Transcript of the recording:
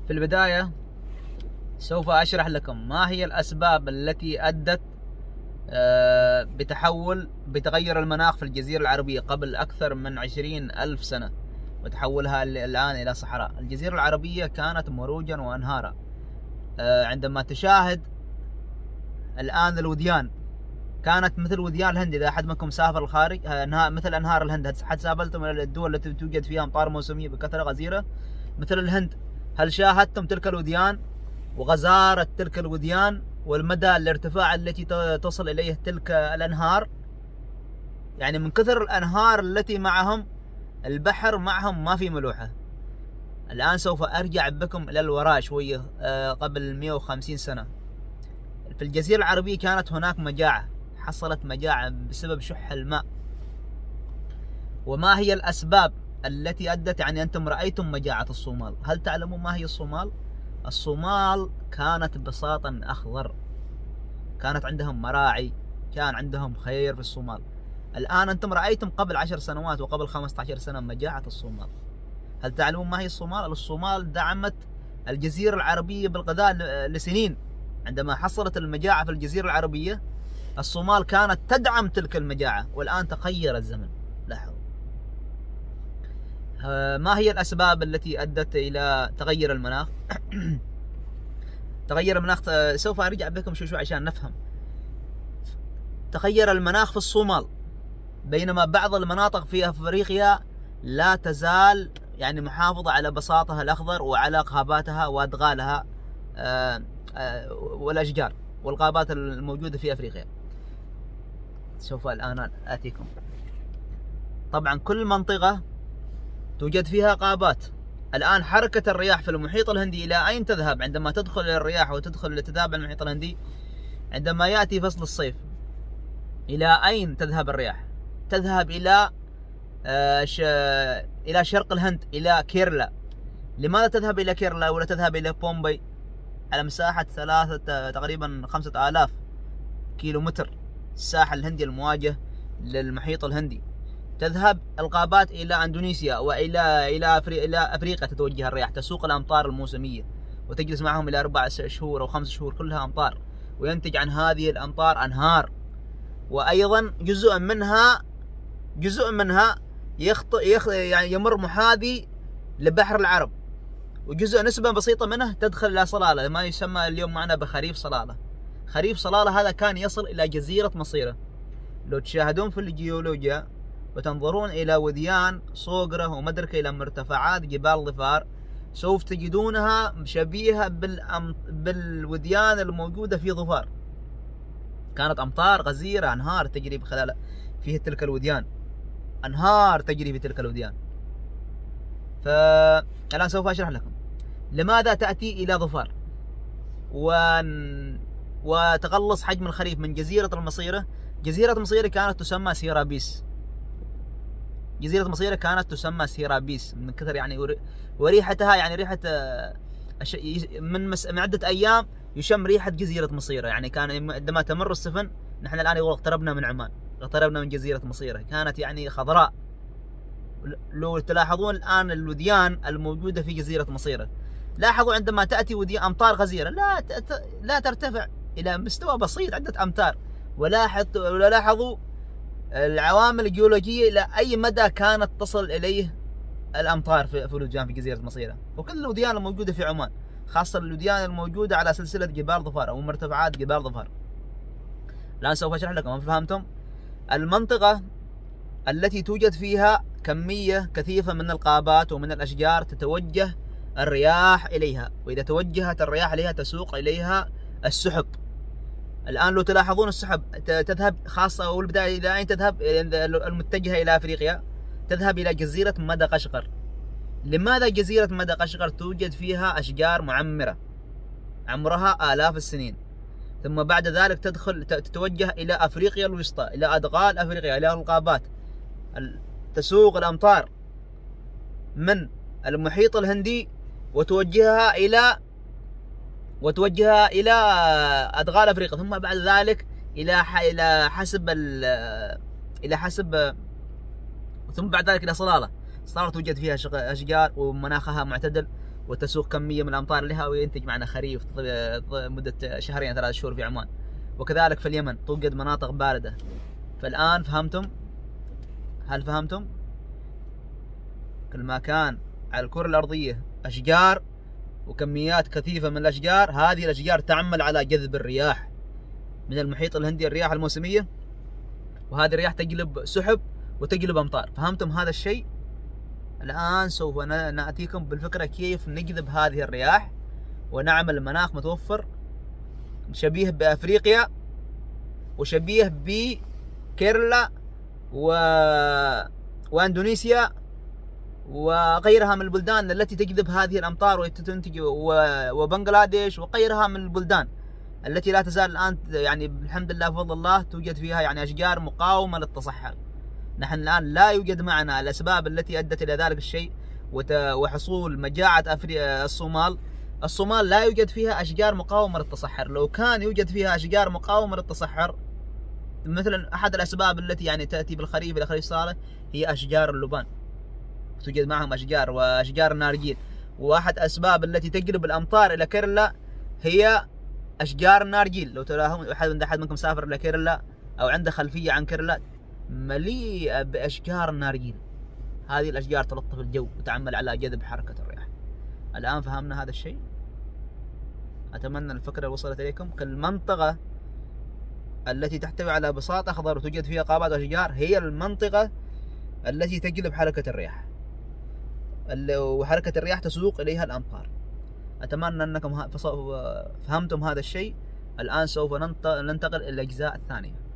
في البداية سوف أشرح لكم ما هي الأسباب التي أدت بتغير المناخ في الجزيرة العربية قبل أكثر من 20,000 سنة وتحولها الآن إلى صحراء. الجزيرة العربية كانت مروجا وأنهارا. عندما تشاهد الآن الوديان كانت مثل وديان الهند. إذا أحد منكم سافر الخارج مثل أنهار الهند. هل سافرتم إلى الدول التي توجد فيها أمطار موسمية بكثرة غزيرة مثل الهند؟ هل شاهدتم تلك الوديان وغزارة تلك الوديان والمدى الارتفاع التي تصل إليه تلك الأنهار؟ يعني من كثر الأنهار التي معهم البحر معهم ما في ملوحة. الآن سوف أرجع بكم إلى الوراء شوية. قبل 150 سنة في الجزيرة العربية كانت هناك مجاعة، حصلت مجاعة بسبب شح الماء. وما هي الأسباب التي أدت؟ يعني أنتم رأيتم مجاعة الصومال. هل تعلمون ما هي الصومال؟ الصومال كانت بساطا أخضر، كانت عندهم مراعي، كان عندهم خير في الصومال. الآن أنتم رأيتم قبل 10 سنوات وقبل 15 سنة مجاعة الصومال. هل تعلمون ما هي الصومال؟ الصومال دعمت الجزيرة العربية بالغذاء لسنين. عندما حصلت المجاعة في الجزيرة العربية الصومال كانت تدعم تلك المجاعة، والآن تغير الزمن. لاحظوا ما هي الأسباب التي أدت إلى تغير المناخ؟ تغير المناخ سوف أرجع بكم شوي عشان نفهم. تغير المناخ في الصومال، بينما بعض المناطق في أفريقيا لا تزال يعني محافظة على بساطها الأخضر وعلى غاباتها وأدغالها والأشجار والغابات الموجودة في أفريقيا. سوف الآن آتيكم. طبعا كل منطقة توجد فيها غابات. الآن حركة الرياح في المحيط الهندي إلى أين تذهب؟ عندما تدخل إلى الرياح وتدخل تتابع المحيط الهندي، عندما يأتي فصل الصيف إلى أين تذهب الرياح؟ تذهب إلى شرق الهند، إلى كيرلا. لماذا تذهب إلى كيرلا ولا تذهب إلى بومبي على مساحة تقريبا 5000 كيلومتر الساحل الهندي المواجه للمحيط الهندي؟ تذهب الغابات إلى أندونيسيا وإلى أفريقيا. تتوجه الرياح تسوق الأمطار الموسمية وتجلس معهم إلى 4 شهور أو 5 شهور كلها أمطار، وينتج عن هذه الأمطار أنهار. وأيضا جزء منها يعني يمر محاذي لبحر العرب، وجزء نسبة بسيطة منه تدخل إلى صلالة، ما يسمى اليوم معنا بخريف صلالة. خريف صلالة هذا كان يصل إلى جزيرة مصيرة. لو تشاهدون في الجيولوجيا وتنظرون إلى وديان صوقرة ومدركة إلى مرتفعات جبال ظفار، سوف تجدونها شبيهة بالوديان الموجودة في ظفار. كانت أمطار غزيرة، أنهار تجري في تلك الوديان، أنهار تجري في تلك الوديان. فالآن سوف أشرح لكم لماذا تأتي إلى ظفار وتقلص حجم الخريف من جزيرة المصيرة. جزيرة المصيرة كانت تسمى سيرابيس. جزيرة المصيرة كانت تسمى سيرابيس من كثر يعني وريحتها، يعني ريحة من عدة أيام يشم ريحة جزيرة مصيرة. يعني كان عندما تمر السفن، نحن الآن اقتربنا من عمان، اقتربنا من جزيرة مصيرة، كانت يعني خضراء. لو تلاحظون الآن الوديان الموجودة في جزيرة مصيرة، لاحظوا عندما تأتي وديان أمطار غزيرة لا ترتفع إلى مستوى بسيط عدة أمتار. ولاحظوا العوامل الجيولوجية إلى أي مدى كانت تصل إليه الأمطار في الوديان في جزيرة مصيرة. وكل الوديان الموجودة في عمان، خاصة الوديان الموجودة على سلسلة جبال ظفار أو مرتفعات جبال ظفار. الآن سوف أشرح لكم. ما فهمتم؟ المنطقة التي توجد فيها كمية كثيفة من الغابات ومن الأشجار تتوجه الرياح إليها، وإذا توجهت الرياح إليها تسوق إليها السحب. الآن لو تلاحظون السحب تذهب، خاصة أول بداية إلى أين تذهب؟ المتجهة إلى أفريقيا، تذهب إلى جزيرة مدغشقر. لماذا جزيرة مدغشقر؟ توجد فيها أشجار معمرة عمرها آلاف السنين. ثم بعد ذلك تتوجه إلى أفريقيا الوسطى، إلى أدغال أفريقيا، إلى الغابات. تسوق الأمطار من المحيط الهندي وتوجهها إلى أدغال أفريقيا، ثم بعد ذلك ثم بعد ذلك إلى صلالة. توجد فيها أشجار ومناخها معتدل وتسوق كمية من الأمطار لها وينتج معنا خريف مدة شهرين 3 شهور في عمان. وكذلك في اليمن توجد مناطق باردة. فالآن فهمتم؟ هل فهمتم؟ كل ما كان على الكرة الأرضية أشجار وكميات كثيفة من الأشجار، هذه الأشجار تعمل على جذب الرياح من المحيط الهندي، الرياح الموسمية، وهذه الرياح تجلب سحب وتجلب أمطار. فهمتم هذا الشيء؟ الآن سوف نأتيكم بالفكرة كيف نجذب هذه الرياح ونعمل مناخ متوفر شبيه بأفريقيا وشبيه بكيرلا وأندونيسيا وغيرها من البلدان التي تجذب هذه الأمطار وتنتج، وبنغلاديش وغيرها من البلدان التي لا تزال الآن يعني الحمد لله بفضل الله توجد فيها يعني أشجار مقاومة للتصحر. نحن الآن لا يوجد معنا الأسباب التي أدت إلى ذلك الشيء وحصول مجاعة الصومال لا يوجد فيها أشجار مقاومة للتصحر. لو كان يوجد فيها أشجار مقاومة للتصحر، مثلا أحد الأسباب التي يعني تأتي بالخريف إلى خريف صالح هي أشجار اللبان، توجد معهم أشجار وأشجار النارجيل. وأحد الأسباب التي تجلب الأمطار إلى كيرلا هي أشجار النارجيل. لو تلاحظون أحد منكم سافر إلى كيرلا أو عنده خلفية عن كيرلا، مليئة بأشجار النارجيل. هذه الأشجار تلطف الجو وتعمل على جذب حركة الرياح. الآن فهمنا هذا الشيء؟ أتمنى الفكرة وصلت إليكم. كالمنطقة التي تحتوي على بساط أخضر وتوجد فيها غابات وأشجار هي المنطقة التي تجلب حركة الرياح، وحركة الرياح تسوق إليها الأمطار. أتمنى أنكم فهمتم هذا الشيء. الآن سوف ننتقل إلى الأجزاء الثانية.